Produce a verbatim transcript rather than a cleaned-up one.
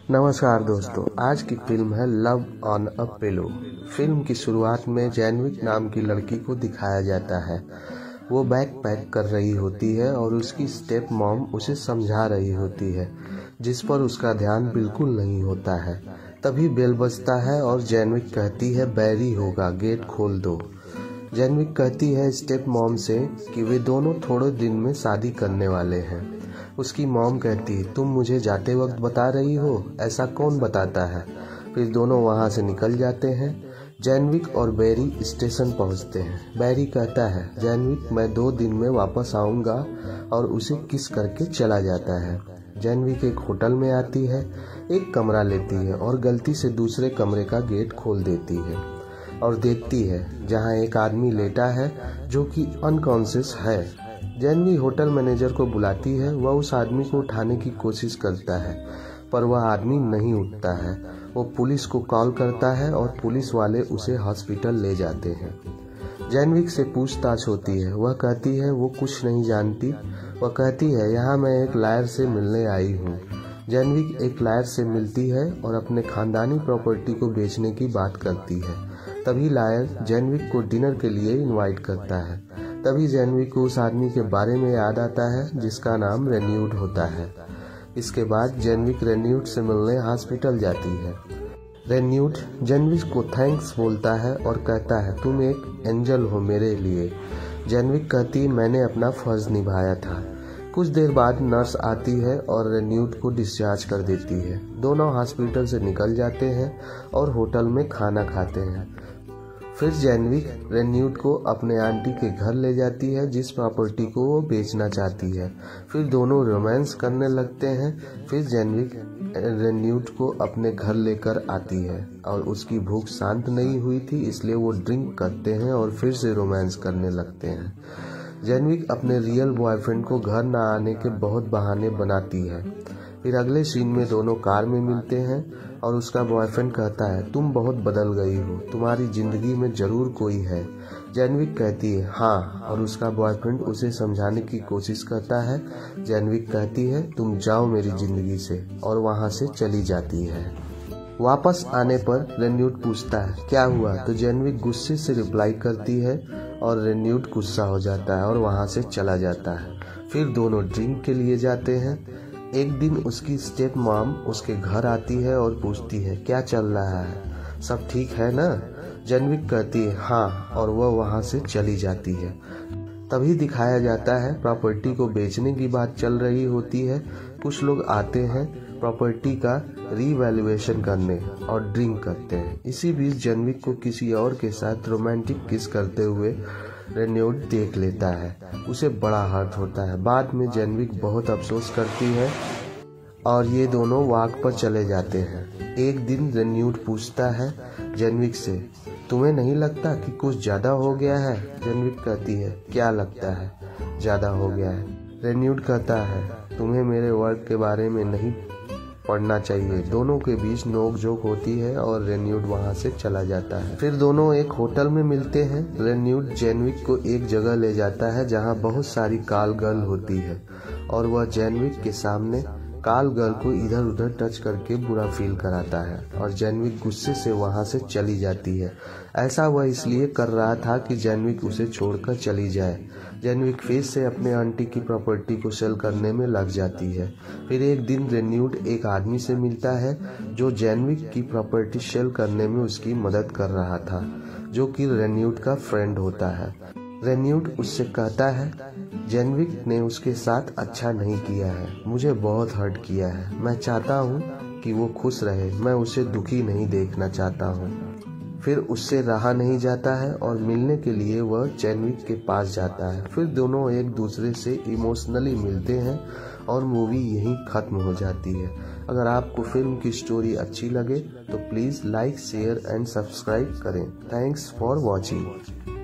नमस्कार दोस्तों, आज की फिल्म है love on a pillow. Film की शुरुआत में जैनविक नाम की लड़की को दिखाया जाता है। वो बैग पैक कर रही होती है और उसकी स्टेप मॉम उसे समझा रही होती है, जिस पर उसका ध्यान बिल्कुल नहीं होता है। तभी बेल बजता है और जैनविक कहती है बैरी होगा, गेट खोल दो। जैनविक कहती है स्टेप मॉम से कि वे दोनों थोड़े दिन में शादी करने वाले हैं। उसकी मॉम कहती तुम मुझे जाते वक्त बता रही हो, ऐसा कौन बताता है। फिर दोनों वहां से निकल जाते हैं। जैनविक और बैरी स्टेशन पहुंचते हैं। बैरी कहता है जैनविक मैं दो दिन में वापस आऊंगा और उसे किस करके चला जाता है। जैनविक एक होटल में आती है, एक कमरा लेती है और गलती से दूसरे कमरे का गेट खोल देती है और देखती है जहां एक आदमी लेटा है जो कि अनकॉन्शियस है। जैनवी होटल मैनेजर को बुलाती है। वह उस आदमी को उठाने की कोशिश करता है पर वह आदमी नहीं उठता है। वो पुलिस को कॉल करता है और पुलिस वाले उसे हॉस्पिटल ले जाते हैं। जैनविक से पूछताछ होती है। वह कहती है वो कुछ नहीं जानती। वह कहती है यहाँ मैं एक लायर से मिलने आई हूँ। जैनविक एक लायर से मिलती है और अपने खानदानी प्रॉपर्टी को बेचने की बात करती है। तभी लायर जैनविक को डिनर के लिए इनवाइट करता है। तभी जैनविक को उस आदमी के बारे में याद आता है जिसका नाम रेन्यूड होता है। इसके बाद जैनविक रेन्यूड से मिलने हॉस्पिटल जाती है। रेन्यूड जैनविक को थैंक्स बोलता है और कहता है तुम एक एंजल हो मेरे लिए। जैनविक कहती मैंने अपना फर्ज निभाया था। कुछ देर बाद नर्स आती है और रेन्यूड को डिस्चार्ज कर देती है। दोनों हॉस्पिटल से निकल जाते हैं और होटल में खाना खाते हैं। फिर जैनविक रेन्यूड को अपने आंटी के घर ले जाती है जिस प्रॉपर्टी को वो बेचना चाहती है। फिर दोनों रोमांस करने लगते हैं। फिर जैनविक रेन्यूड को अपने घर लेकर आती है और उसकी भूख शांत नहीं हुई थी, इसलिए वो ड्रिंक करते हैं और फिर से रोमांस करने लगते हैं। जैनविक अपने रियल बॉयफ्रेंड को घर न आने के बहुत बहाने बनाती है। फिर अगले सीन में दोनों कार में मिलते हैं और उसका बॉयफ्रेंड कहता है तुम बहुत बदल गई हो, तुम्हारी जिंदगी में जरूर कोई है। जैनविक कहती है हाँ और उसका बॉयफ्रेंड उसे समझाने की कोशिश करता है। जैनविक कहती है तुम जाओ मेरी जिंदगी से और वहां से चली जाती है। वापस आने पर रेन्यूड पूछता है क्या हुआ, तो जैनविक गुस्से से रिप्लाई करती है और रेन्यूड गुस्सा हो जाता है और वहां से चला जाता है। फिर दोनों ड्रिंक के लिए जाते हैं। एक दिन उसकी स्टेप मॉम उसके घर आती है और पूछती है क्या चल रहा है, सब ठीक है ना। जैनविक कहती है हाँ और वह वहां से चली जाती है। तभी दिखाया जाता है प्रॉपर्टी को बेचने की बात चल रही होती है। कुछ लोग आते हैं प्रॉपर्टी का रीवैल्यूएशन करने और ड्रिंक करते हैं। इसी बीच जैनविक को किसी और के साथ रोमांटिक किस करते हुए रेन्यूड देख लेता है। उसे बड़ा हर्ट होता है। बाद में जैनविक बहुत अफसोस करती है और ये दोनों वॉक पर चले जाते हैं। एक दिन रेन्यूड पूछता है जैनविक से तुम्हें नहीं लगता कि कुछ ज्यादा हो गया है। जैनविक कहती है क्या लगता है ज्यादा हो गया है। रेन्यूड कहता है तुम्हें मेरे वर्क के बारे में नहीं पढ़ना चाहिए। दोनों के बीच नोक-झोंक होती है और रेन्यूड वहां से चला जाता है। फिर दोनों एक होटल में मिलते हैं। रेन्यूड जैनविक को एक जगह ले जाता है जहां बहुत सारी कॉल गर्ल होती है और वह जैनविक के सामने कॉल गर्ल को इधर उधर टच करके बुरा फील कराता है और जैनविक गुस्से से वहां से चली जाती है। ऐसा वह इसलिए कर रहा था कि जैनविक उसे छोड़कर चली जाए। जैनविक फिर से अपने आंटी की प्रॉपर्टी को सेल करने में लग जाती है। फिर एक दिन रेन्यूड एक आदमी से मिलता है जो जैनविक की प्रॉपर्टी सेल करने में उसकी मदद कर रहा था, जो कि रेन्यूड का फ्रेंड होता है। रेन्यूड उससे कहता है जैनविक ने उसके साथ अच्छा नहीं किया है, मुझे बहुत हर्ट किया है। मैं चाहता हूँ कि वो खुश रहे, मैं उसे दुखी नहीं देखना चाहता हूँ। फिर उससे रहा नहीं जाता है और मिलने के लिए वह जैनविक के पास जाता है। फिर दोनों एक दूसरे से इमोशनली मिलते हैं और मूवी यहीं खत्म हो जाती है। अगर आपको फिल्म की स्टोरी अच्छी लगे तो please like share and subscribe करें। Thanks for watching.